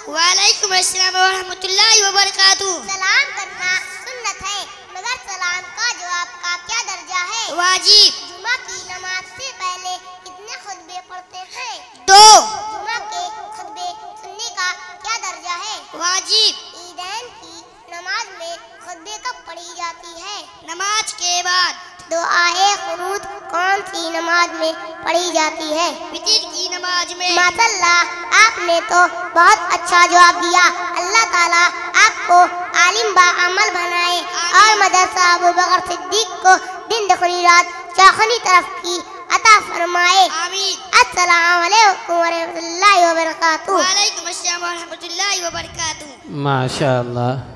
वालेकुम अस्सलाम व रहमतुल्लाहि व बरकातुहू। सलाम करना सुन्नत है, मगर सलाम का जवाब का क्या दर्जा है? वाजिब। जुमा की नमाज से पहले कितने खुतबे पढ़ते हैं? 2। जुमा के खुतबे सुनने का क्या दर्जा है? वाजिब। ईदैन की नमाज में खुतबे कब पढ़ी जाती है? नमाज के बाद। दुआए कुनूत कौन सी नमाज में पढ़ी जाती है? वितर की नमाज में। माशाअल्लाह, आपने तो बहुत अच्छा जवाब दिया। अल्लाह ताला आपको आलिम बा अमल बनाए और मदरसा अबू बकर सिद्दीक को दिन दुखनी रात चौखनी तरफ की अता फरमाए। आमीन। अस्सलाम वालेकुम व रहमतुल्लाहि व बरकातुहू। वालेकुम अस्सलाम व रहमतुल्लाहि व बरकातुहू। माशाअल्लाह।